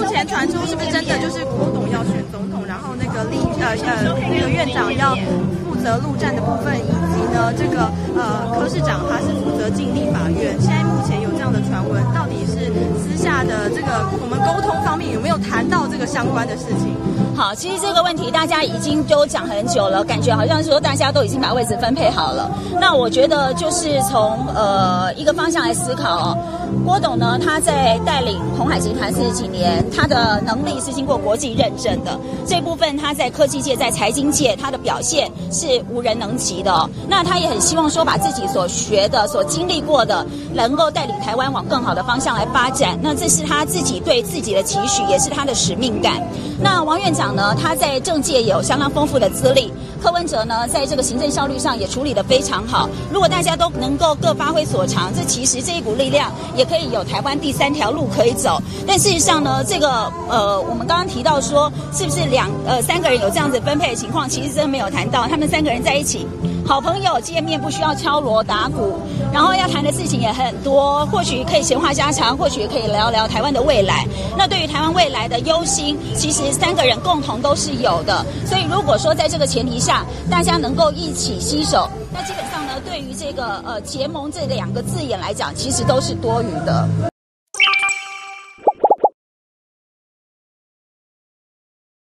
目前传出是不是真的就是郭董要选总统，然后那个院长要负责陆战的部分，以及呢这个柯市长他是负责进立法院。现在目前有这样的传闻，到底是私下的这个我们沟通方面有没有谈到这个相关的事情？ 好，其实这个问题大家已经都讲很久了，感觉好像说大家都已经把位置分配好了。那我觉得就是从一个方向来思考哦。郭董呢，他在带领鸿海集团40几年，他的能力是经过国际认证的。这部分他在科技界、在财经界，他的表现是无人能及的哦。那他也很希望说，把自己所学的、所经历过的，能够带领台湾往更好的方向来发展。那这是他自己对自己的期许，也是他的使命感。那王院长呢，他在政界也有相当丰富的资历。柯文哲呢，在这个行政效率上也处理得非常好。如果大家都能够各发挥所长，这其实这一股力量也可以有台湾第3条路可以走。但事实上呢，这个我们刚刚提到说，是不是3个人有这样子分配的情况，其实真的没有谈到。他们3个人在一起，好朋友见面不需要敲锣打鼓，然后要谈的事情也很多，或许可以闲话家常，或许可以聊聊台湾的未来。那对于台湾未来的忧心，其实3个人共同都是有的。所以如果说在这个前提下，大家能够一起携手，那基本上呢，对于这个结盟这2个字眼来讲，其实都是多余的。